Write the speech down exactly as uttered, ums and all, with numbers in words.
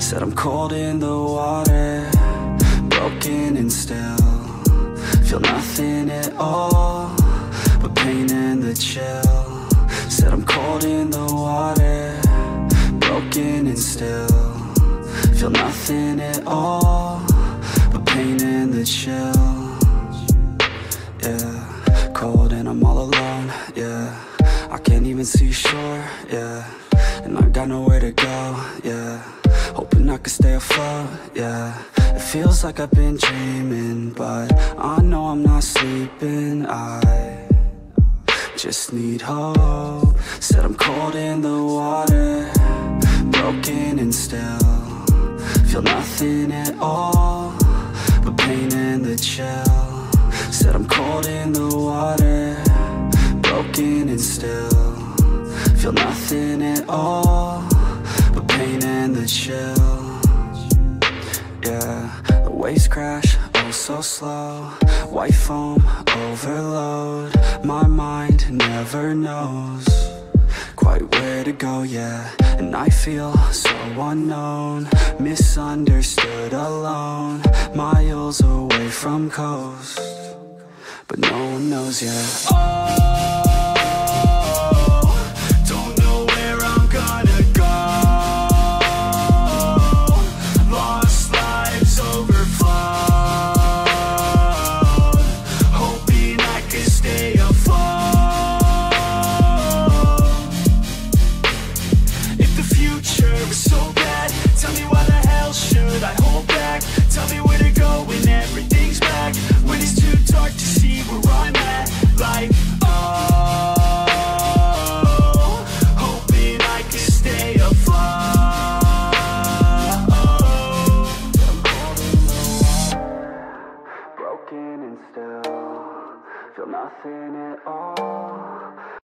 Said I'm cold in the water, broken and still feel nothing at all but pain and the chill. Said I'm cold in the water, broken and still feel nothing at all but pain and the chill. Yeah, cold and I'm all alone, yeah. I can't even see shore, yeah. And I got nowhere to go, yeah. Hoping I could stay afloat, yeah. It feels like I've been dreaming, but I know I'm not sleeping. I just need hope. Said I'm cold in the water, broken and still feel nothing at all but pain and the chill. Said I'm cold in the water, broken and still feel nothing at all but pain and the chill. Yeah, the waves crash, oh so slow. White foam, overload. My mind never knows quite where to go, yeah. And I feel so unknown, misunderstood, alone, miles away from coast, but no one knows yet. Oh, don't know where I'm gonna go. Lost lives overflowed, hoping I could stay afloat. If the future is so bad, tell me why the hell should I hold back? Tell me where to go when everything's back, when it's too dark to see where I'm at. Like, oh, hoping I can stay afloat. I'm cold in the water, broken and still feel nothing at all.